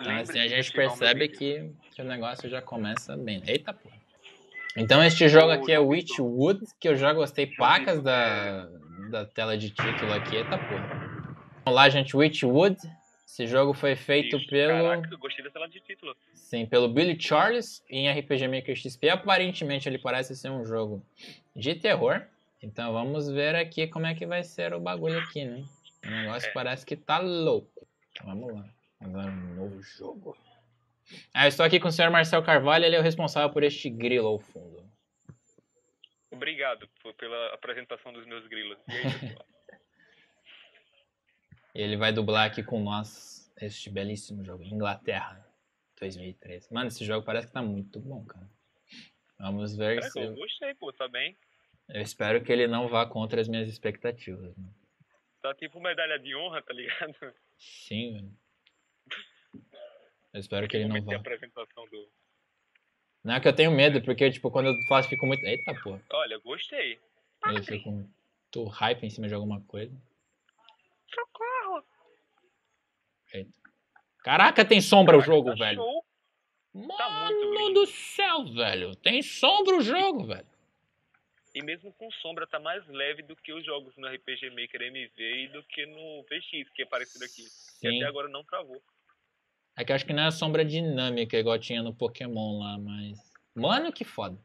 Então assim a gente percebe que o negócio já começa bem. Eita porra. Então este jogo aqui é Witchwood, que eu já gostei pacas da tela de título aqui. Eita porra. Vamos lá, gente, Witchwood. Esse jogo foi feito pelo... Caraca, eu gostei da tela de título. Sim, pelo Billy Charles em RPG Maker XP. Aparentemente ele parece ser um jogo de terror. Então vamos ver aqui como é que vai ser o bagulho aqui, né? O negócio parece que tá louco. Então, vamos lá. Vamos lá, um novo jogo. Eu estou aqui com o senhor Marcel Carvalho, ele é o responsável por este grilo ao fundo. Obrigado pela apresentação dos meus grilos. E aí, pessoal? Ele vai dublar aqui com nós este belíssimo jogo, Inglaterra 2013. Mano, esse jogo parece que tá muito bom, cara. Vamos ver se... Eu gostei, pô, tá bem. Eu espero que ele não vá contra as minhas expectativas. Né? Tá tipo medalha de honra, tá ligado? Sim, velho. Eu espero que ele não vá. A apresentação do... Não, é que eu tenho medo, porque, tipo, quando eu faço, fico muito... Eita, porra. Olha, gostei. Eu fico muito hype em cima de alguma coisa. Socorro! Eita. Caraca, tem sombra o jogo, tá velho. Show. Mano tá muito lindo. do céu, velho. Tem sombra o jogo, velho. E mesmo com sombra, tá mais leve do que os jogos no RPG Maker MV e do que no VX, que é parecido aqui. Sim. E até agora não travou. É que eu acho que não é sombra dinâmica, igual tinha no Pokémon lá, mas... Mano, que foda.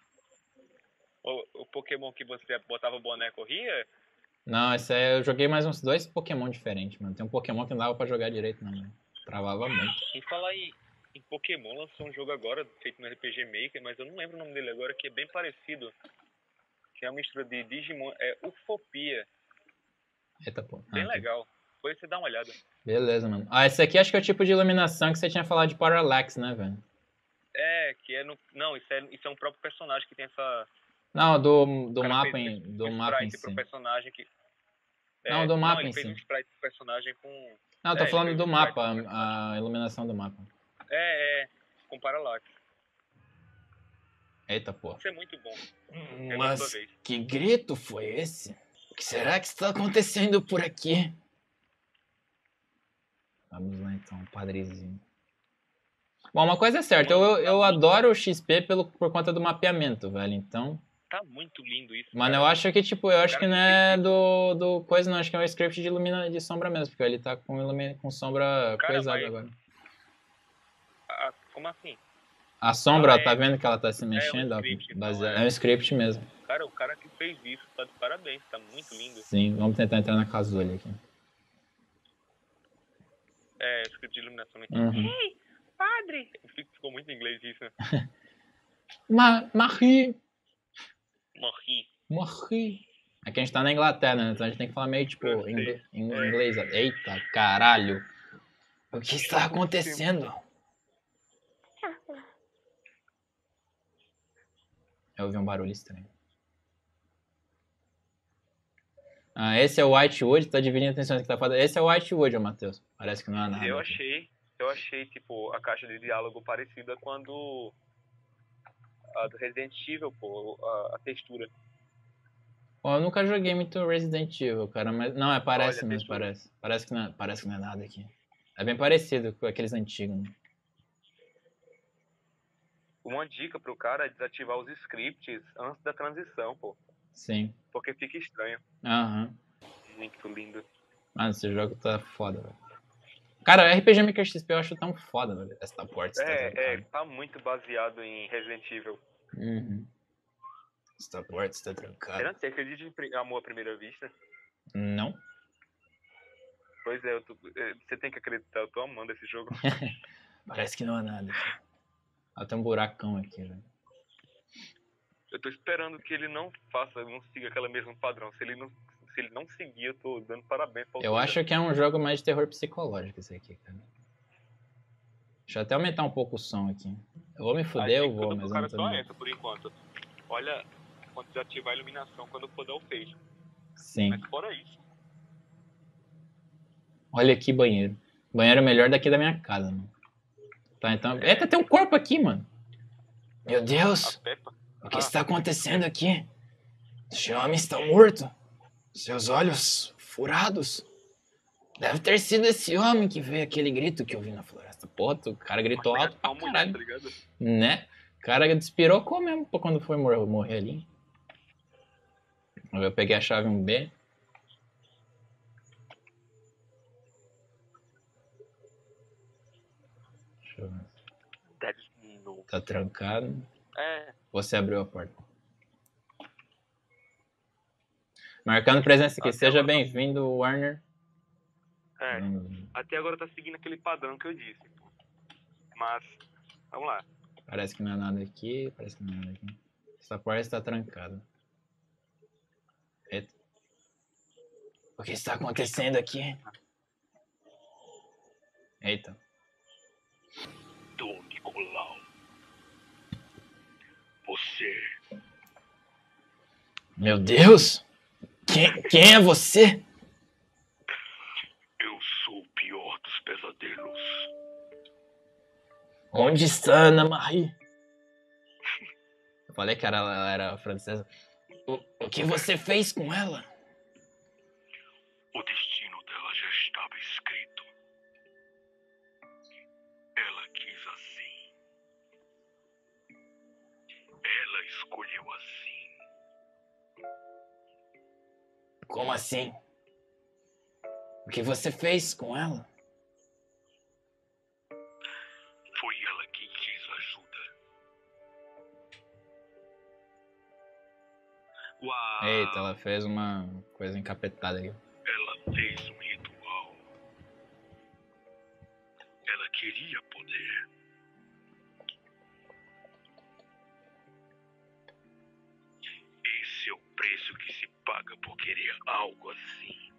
O Pokémon que você botava o boné corria? Não, esse aí eu joguei mais uns 2 Pokémon diferentes, mano. Tem um Pokémon que não dava pra jogar direito, não, mano. Travava muito. E falar em Pokémon, lançou um jogo agora, feito no RPG Maker, mas eu não lembro o nome dele agora, que é bem parecido. Que é uma mistura de Digimon, é Ufopia. Eita, pô. Bem legal. Depois você dá uma olhada. Beleza, mano. Esse aqui acho que é o tipo de iluminação que você tinha falado de Parallax, né, velho? Que é no... Não, isso é um próprio personagem que tem essa... Não, do mapa em si. Pro personagem que... Não, do mapa ele em fez si. um sprite pro personagem com... Não, eu tô falando do mapa, a iluminação do mapa. Com Parallax. Eita, pô. Isso é muito bom. Mas que grito foi esse? O que será que está acontecendo por aqui? Vamos lá então, padrezinho. Bom, uma coisa é certa, eu adoro o XP por conta do mapeamento, velho, então... Tá muito lindo isso, Mano, cara. eu acho que, tipo, que não é do coisa, não, acho que é um script de sombra mesmo, porque ele tá com sombra coisada agora. Como assim? A sombra, tá vendo que ela tá se mexendo? É um script mesmo. Cara, o cara que fez isso tá de parabéns, tá muito lindo. Sim, vamos tentar entrar na casulha aqui. Script de iluminação. Uhum. Ei, padre! Ficou muito em inglês isso, né? Marie. Morri. Aqui a gente tá na Inglaterra, né? Então a gente tem que falar meio, tipo, em inglês. Eita, caralho. O que está acontecendo? Eu ouvi um barulho estranho. Esse é o Witchwood, tá dividindo atenções que tá falando. Esse é o Witchwood, Matheus. Parece que não é nada. Eu achei, tipo, a caixa de diálogo parecida quando a do Resident Evil, pô, a textura. Pô, eu nunca joguei muito Resident Evil, cara, mas... Não, parece mesmo, parece. Parece que não é nada aqui. É bem parecido com aqueles antigos, né? Uma dica pro cara é desativar os scripts antes da transição, pô. Sim. Porque fica estranho. Aham. Muito lindo. Mano, esse jogo tá foda, velho. Cara, RPG Maker XP eu acho tão foda, velho. Essa porta tá muito baseado em Resident Evil. Uhum. Essa porta está trancada. Você acredita em amor à primeira vista? Não. Pois é, você tem que acreditar, eu tô amando esse jogo. Parece que não há nada aqui. Tem um buracão aqui, velho. Eu tô esperando que ele não siga aquele mesmo padrão. Se ele não seguir, eu tô dando parabéns pra Eu acho que é um jogo mais de terror psicológico esse aqui, cara. Deixa eu até aumentar um pouco o som aqui. Eu vou me fuder, eu vou, mas eu não tô só essa, por enquanto. Olha, quando desativar a iluminação, quando for dar o fade. Sim. Mas fora isso. Olha aqui, banheiro. Banheiro melhor daqui da minha casa, mano. Tá, então... Eita, tem um corpo aqui, mano. Meu Deus. O que está acontecendo aqui? Este homem está morto. Seus olhos furados. Deve ter sido esse homem que veio aquele grito que eu vi na floresta. bosta. Porra, o cara gritou alto pra Uma mulher, caralho. tá ligado? Né? O cara despirocou mesmo quando foi morrer ali. Eu peguei a chave 1B. Deixa eu ver. Tá trancado. É, Você abriu a porta. Marcando presença aqui. Até Seja agora- bem-vindo, Warner. é. Até agora tá seguindo aquele padrão que eu disse. Mas, vamos lá. Parece que não é nada aqui. Parece que não é nada aqui. Essa porta está trancada. Eita. O que está acontecendo aqui? Eita. Dom Nicolau. Você. Meu Deus! Quem é você? Eu sou o pior dos pesadelos. Onde está Ana Marie? Eu falei que ela era francesa. O que você fez com ela? O destino dela já estava escrito. Ela quis assim. Ela escolheu assim. Como assim? O que você fez com ela? Foi ela quem quis ajuda. Uau! Eita, ela fez uma coisa encapetada aqui. Ela fez um ritual. Ela queria poder. Esse é o preço que se paga por querer algo assim.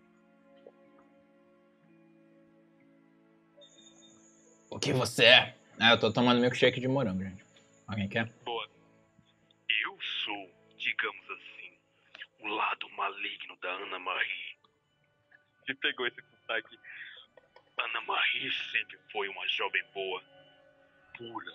O que você é? Ah, eu tô tomando milkshake de morango, gente. Alguém quer? Boa. Eu sou, digamos assim, o lado maligno da Ana Marie. Você pegou esse sotaque. Ana Marie sempre foi uma jovem boa, pura.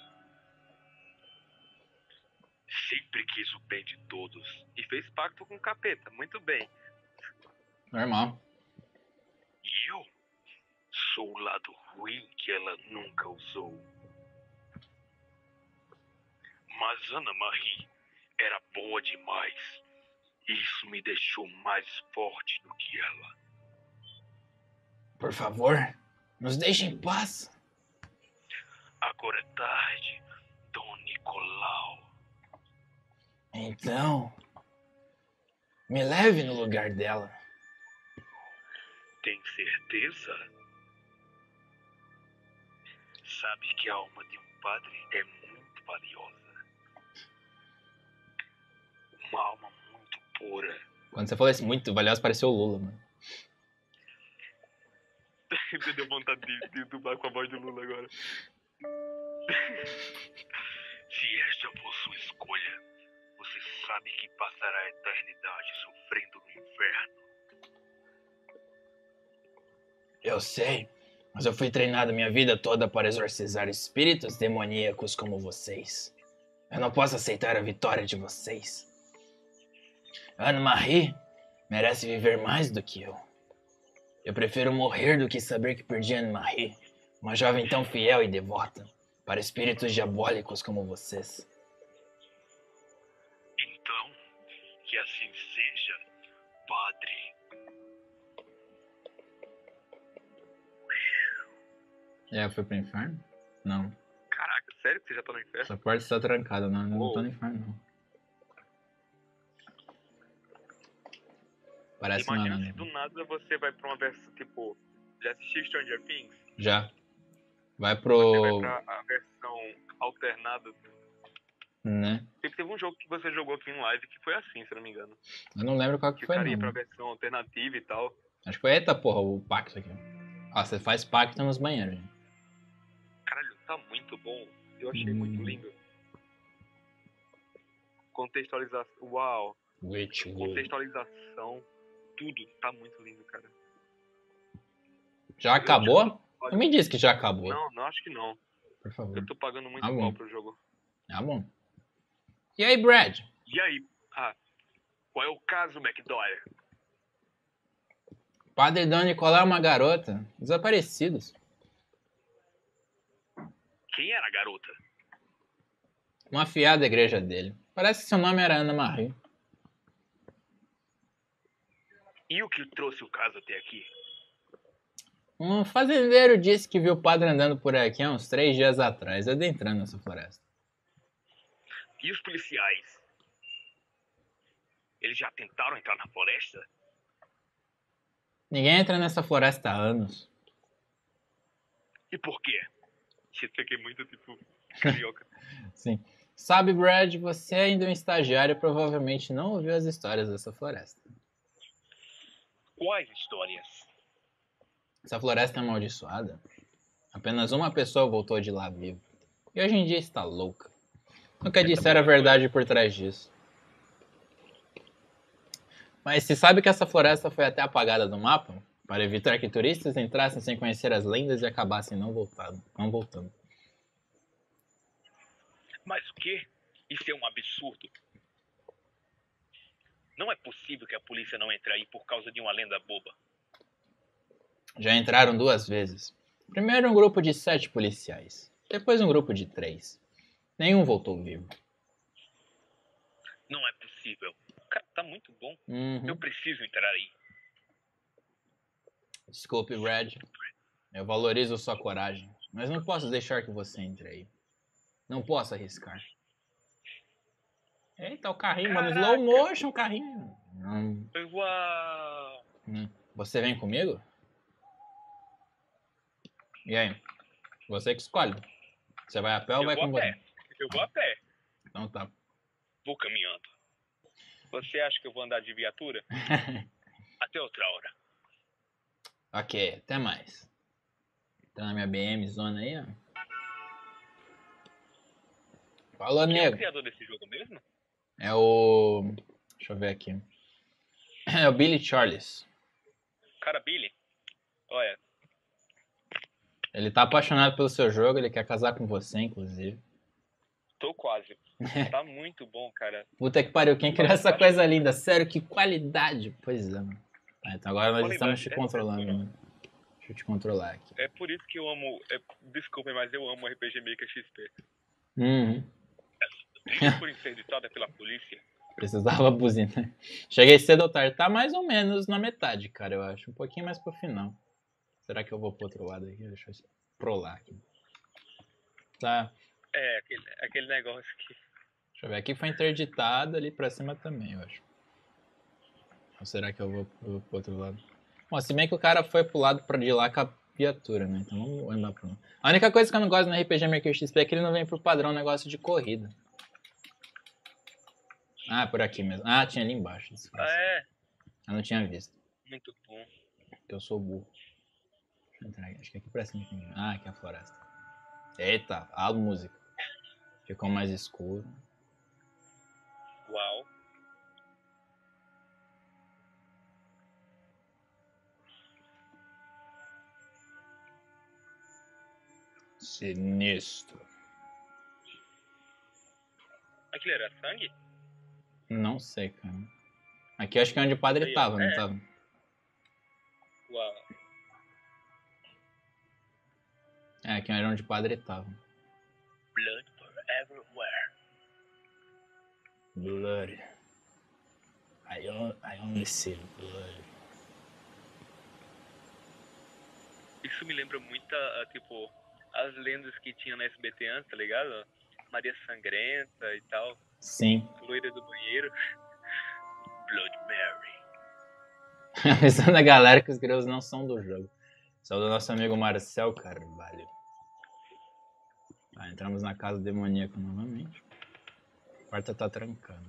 Sempre quis o bem de todos e fez pacto com o capeta. Muito bem. Normal. E eu sou o lado ruim que ela nunca usou. Mas Ana Marie era boa demais. Isso me deixou mais forte do que ela. Por favor, nos deixe em paz. Agora é tarde, Dom Nicolau. Então, me leve no lugar dela. Tem certeza? Sabe que a alma de um padre é muito valiosa. Uma alma muito pura. Quando você falou isso muito valioso, pareceu o Lula, mano. Você deu vontade de dublar com a voz do Lula agora. Se esta for sua escolha, você sabe que passará a eternidade sofrendo no inferno. Eu sei, mas eu fui treinado minha vida toda para exorcizar espíritos demoníacos como vocês. Eu não posso aceitar a vitória de vocês. Anne Marie merece viver mais do que eu. Eu prefiro morrer do que saber que perdi Anne Marie, uma jovem tão fiel e devota, para espíritos diabólicos como vocês. Então, que assim seja, padre. É, foi pro inferno? Não. Caraca, sério que você já tá no inferno? Essa porta está trancada, não Uou. tô no inferno, não. Parece que não é Imagina se nada. do nada você vai pra uma versão, tipo... Já assistiu Stranger Things? Já. Vai Você vai pro... pra a versão alternada. Né? Teve um jogo que você jogou aqui em live que foi assim, se eu não me engano. Eu não lembro qual que Que o foi, cara ia pra não. versão alternativa e tal. Acho que foi, eita porra, o pacto aqui. Ó, você faz pacto nos banheiros, gente. Caralho, tá muito bom. Eu achei muito lindo. Contextualização. Uau. Witchwood. Contextualização. Tudo tá muito lindo, cara. Já acabou? Não me disse que já acabou. Não, acho que não. Por favor. Eu tô pagando muito Tá bom. mal pro jogo. Tá bom. E aí, Brad? E aí? Qual é o caso, McDowell? Padre Dom Nicolau é uma garota. Desaparecidos. Quem era a garota? Uma fiada da igreja dele. Parece que seu nome era Ana Marie. E o que trouxe o caso até aqui? Um fazendeiro disse que viu o padre andando por aqui há uns 3 dias atrás, adentrando essa floresta. E os policiais? Eles já tentaram entrar na floresta? Ninguém entra nessa floresta há anos. E por quê? Isso aqui é muito tipo carioca. Sim. Sabe, Brad, você ainda é um estagiário e provavelmente não ouviu as histórias dessa floresta. Quais histórias? Essa floresta é amaldiçoada. Apenas uma pessoa voltou de lá viva. E hoje em dia está louca. Nunca disseram a verdade por trás disso. Mas se sabe que essa floresta foi até apagada do mapa para evitar que turistas entrassem sem conhecer as lendas e acabassem não voltando. Mas o quê? Isso é um absurdo. Não é possível que a polícia não entre aí por causa de uma lenda boba. Já entraram 2 vezes. Primeiro um grupo de 7 policiais. Depois um grupo de 3. Nenhum voltou vivo. Não é possível. Cara, tá muito bom. Uhum. Eu preciso entrar aí. Desculpe, Brad. Eu valorizo sua coragem, mas não posso deixar que você entre aí. Não posso arriscar. Eita, o carrinho, mano. Slow motion, carrinho. Uau! Você vem comigo? E aí? Você que escolhe. Você vai a pé ou vai com você? Eu vou a pé. Então tá. Vou caminhando. Você acha que eu vou andar de viatura? Até outra hora. Ok, até mais. Tá na minha BM zona aí, ó. Falou, Quem é o nego. criador desse jogo mesmo? É o... Deixa eu ver aqui. É o Billy Charles. Cara, Billy. Olha, Ele tá apaixonado pelo seu jogo, ele quer casar com você, inclusive. tô quase. Tá muito bom, cara. Puta que pariu, quem criou essa coisa linda? Sério, que qualidade. Pois é, mano. Ah, então agora nós estamos te controlando, mano. Deixa eu te controlar aqui. É por isso que eu amo... Desculpem, mas eu amo RPG Maker XP. Uhum. Isso por interditada pela polícia. Precisava buzina. Cheguei cedo ou tarde. Tá mais ou menos na metade, cara, eu acho. Um pouquinho mais pro final. Será que eu vou pro outro lado aqui? Deixa eu esprolar aqui. Tá. É, aquele negócio que... Deixa eu ver. Aqui foi interditado, ali pra cima também, eu acho. Ou será que eu vou pro outro lado? Bom, se bem que o cara foi pro lado de lá com a viatura, né? Então vamos andar pro lá. A única coisa que eu não gosto no RPG Maker XP é que ele não vem por padrão negócio de corrida. Ah, por aqui mesmo. Ah, tinha ali embaixo. é. Eu não tinha visto. Muito bom. Porque eu sou burro. Deixa eu entrar aqui. Acho que aqui pra cima tem. Ah, aqui é a floresta. Eita, a música. Ficou mais escuro. Uau. Sinistro. Aquilo era sangue? Não sei, cara. Aqui acho que é onde o padre tava, não tava? Uau. É, aqui era onde o padre tava. Blood everywhere. Blood. I only see blood. Isso me lembra muito, tipo, as lendas que tinha na SBT antes, tá ligado? Maria Sangrenta e tal. Sim. Loira do banheiro. Blood Mary. Avisando a galera que os gregos não são do jogo. São do nosso amigo Marcel Carvalho. Tá, entramos na casa demoníaca novamente. A porta tá trancada.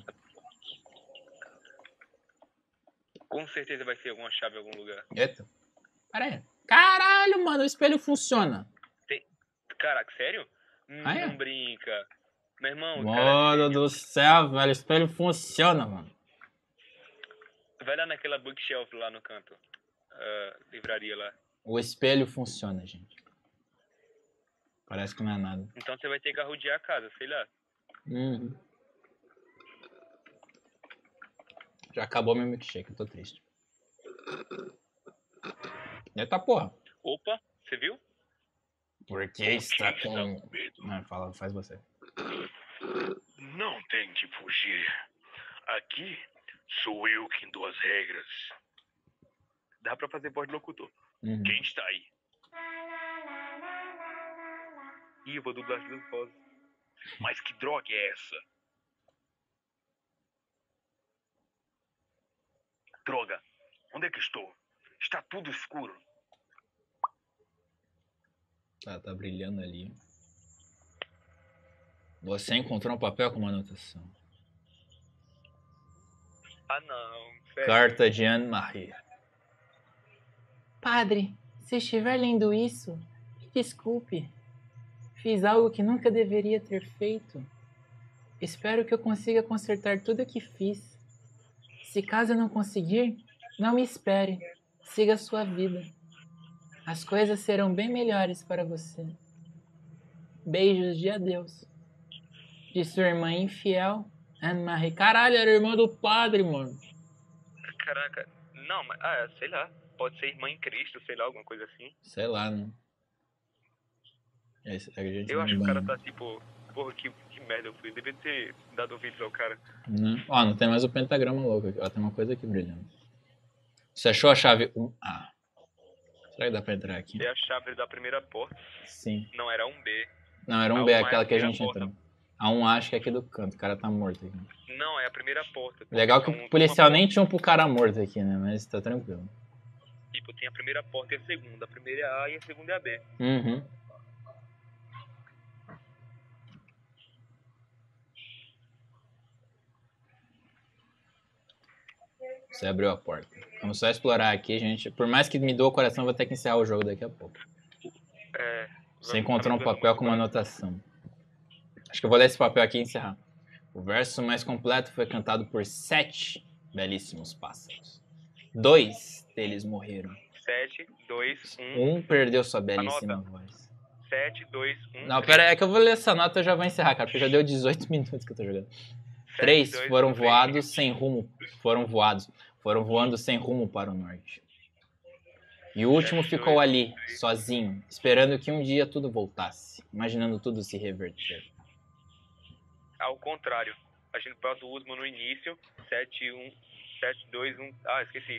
Com certeza vai ser alguma chave em algum lugar. Eita. Pera aí. Caralho, mano, o espelho funciona. Caraca, sério? Ah, é? Não brinca. Meu irmão, Mano do céu, velho, o espelho funciona, mano. Vai lá naquela bookshelf lá no canto. Livraria lá. O espelho funciona, gente. Parece que não é nada. Então você vai ter que arrodear a casa, sei lá. Uhum. Já acabou meu milkshake, eu tô triste. Eita porra. Opa, você viu? Por que está Está com... com medo? Não, fala, faz você. Não tente fugir. Aqui sou eu quem dou as regras. Dá pra fazer voz de locutor. Uhum. Quem está aí? Ih, eu vou dublar as duas vozes. Mas que droga é essa? Droga, onde é que estou? Está tudo escuro. Tá brilhando ali. Você encontrou um papel com uma anotação. Ah não, sério. Carta de Anne-Marie. Padre, se estiver lendo isso, me desculpe. Fiz algo que nunca deveria ter feito. Espero que eu consiga consertar tudo o que fiz. Se caso eu não conseguir, não me espere. Siga a sua vida. As coisas serão bem melhores para você. Beijos de adeus. De sua irmã infiel, Anne-Marie. Caralho, era irmã do padre, mano. Caraca, não, mas, sei lá. Pode ser irmã em Cristo, sei lá, alguma coisa assim. Sei lá, né? Eu acho que o cara tá tipo, porra, que merda eu fiz. Devia ter dado ouvidos ao cara. Não. Ó, não tem mais o pentagrama louco aqui. Ó, tem uma coisa aqui brilhando. Você achou a chave 1A? Será que dá pra entrar aqui? É a chave da primeira porta. Sim. Não, era um B. Não, era um A B, 1A é aquela que a gente porta. entrou. A 1A acho que é aqui do canto. O cara tá morto aqui. Não, é a primeira porta. Legal que o policial nem tinha um pro cara morto aqui, né? Mas tá tranquilo. Tipo, tem a primeira porta e a segunda. A primeira é a A e a segunda é a B. Uhum. Você abriu a porta. Vamos só explorar aqui, gente. Por mais que me doa o coração, eu vou ter que encerrar o jogo daqui a pouco. Você encontrou um papel com uma anotação. Acho que eu vou ler esse papel aqui e encerrar. O verso mais completo foi cantado por 7 belíssimos pássaros. 2 deles morreram. 7, 2, 1. Um perdeu sua belíssima Anota. voz. 7, 2, 1. Não, pera aí, é que eu vou ler essa nota e eu já vou encerrar, cara, porque já deu 18 minutos que eu tô jogando. 3 foram voados sem rumo. Foram voando sem rumo para o norte. E o último ficou ali, sozinho, esperando que um dia tudo voltasse, imaginando tudo se reverter. Ao contrário. A gente bota o último no início. 7, 1, 7, 2, 1. Ah, esqueci.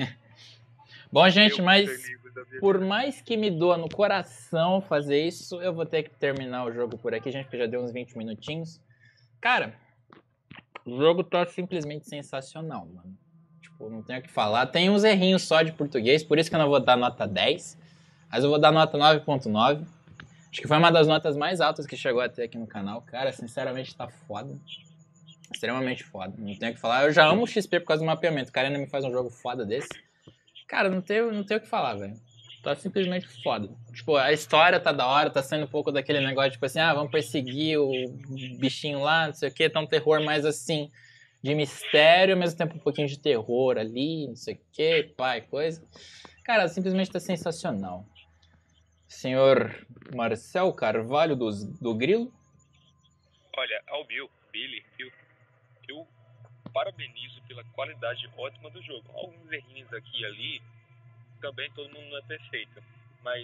Bom, gente, mas por mais que me doa no coração fazer isso, eu vou ter que terminar o jogo por aqui, gente, porque já deu uns 20 minutinhos. Cara, o jogo tá simplesmente sensacional, mano. Tipo, não tenho o que falar. Tem uns errinhos só de português, por isso que eu não vou dar nota 10. Mas eu vou dar nota 9.9. Acho que foi uma das notas mais altas que chegou até aqui no canal. Cara, sinceramente tá foda. Extremamente foda. Não tenho o que falar. Eu já amo o XP por causa do mapeamento. O cara ainda me faz um jogo foda desse. Cara, não tenho o que falar, velho. Tá simplesmente foda. Tipo, a história tá da hora, tá saindo um pouco daquele negócio, tipo assim, vamos perseguir o bichinho lá, não sei o que, tá um terror mais assim, de mistério, ao mesmo tempo um pouquinho de terror ali, não sei o que, pai, coisa. Cara, simplesmente tá sensacional. Senhor Marcel Carvalho do Grilo? Olha, ao Billy, eu parabenizo pela qualidade ótima do jogo. Alguns errinhos aqui e ali, também todo mundo não é perfeito. Mas,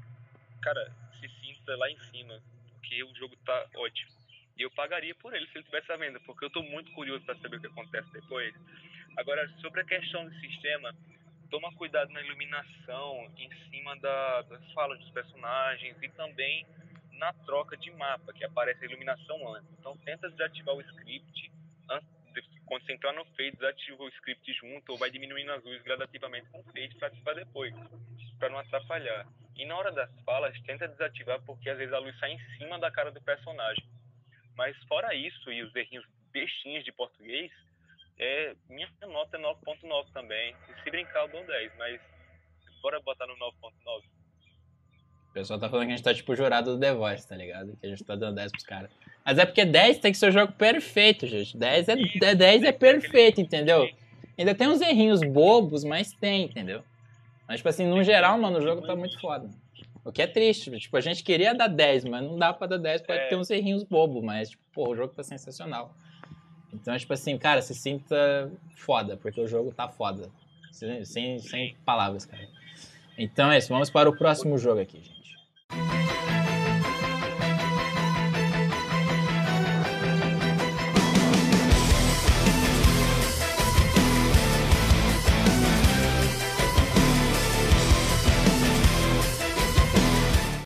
cara, se sinta lá em cima, porque o jogo tá ótimo. E eu pagaria por ele se ele tivesse à venda, porque eu tô muito curioso para saber o que acontece depois. Agora, sobre a questão do sistema, toma cuidado na iluminação, em cima das falas dos personagens e também na troca de mapa, que aparece a iluminação antes. Então, tenta desativar o script quando você entrar no Fade, desativa o script junto ou vai diminuindo as luzes gradativamente com o Fade para ativar depois, para não atrapalhar. E na hora das falas, tenta desativar porque às vezes a luz sai em cima da cara do personagem. Mas fora isso e os errinhos bestinhos de português, minha nota é 9.9 também. E se brincar eu dou 10, mas bora botar no 9.9. O pessoal tá falando que a gente tá tipo jurado do The Voice, tá ligado? Que a gente tá dando 10 pros caras. Mas é porque 10 tem que ser o jogo perfeito, gente. 10 é perfeito, entendeu? Ainda tem uns errinhos bobos, mas tem, entendeu? Mas, tipo assim, no geral, mano, o jogo tá muito foda. O que é triste, tipo, a gente queria dar 10, mas não dá pra dar 10, pode ter uns errinhos bobos, mas, tipo, pô, o jogo tá sensacional. Então, tipo assim, cara, se sinta foda, porque o jogo tá foda. Sem palavras, cara. Então é isso, vamos para o próximo jogo aqui, gente.